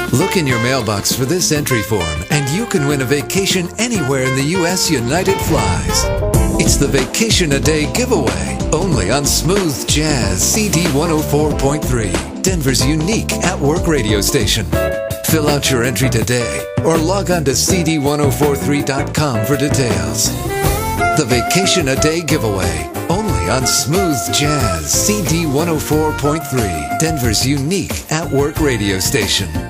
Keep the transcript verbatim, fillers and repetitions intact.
Look in your mailbox for this entry form, and you can win a vacation anywhere in the U S United Flies. It's the Vacation a Day giveaway, only on Smooth Jazz C D one oh four point three, Denver's unique at-work radio station. Fill out your entry today, or log on to C D ten forty-three dot com for details. The Vacation a Day giveaway, only on Smooth Jazz C D one oh four point three, Denver's unique at-work radio station.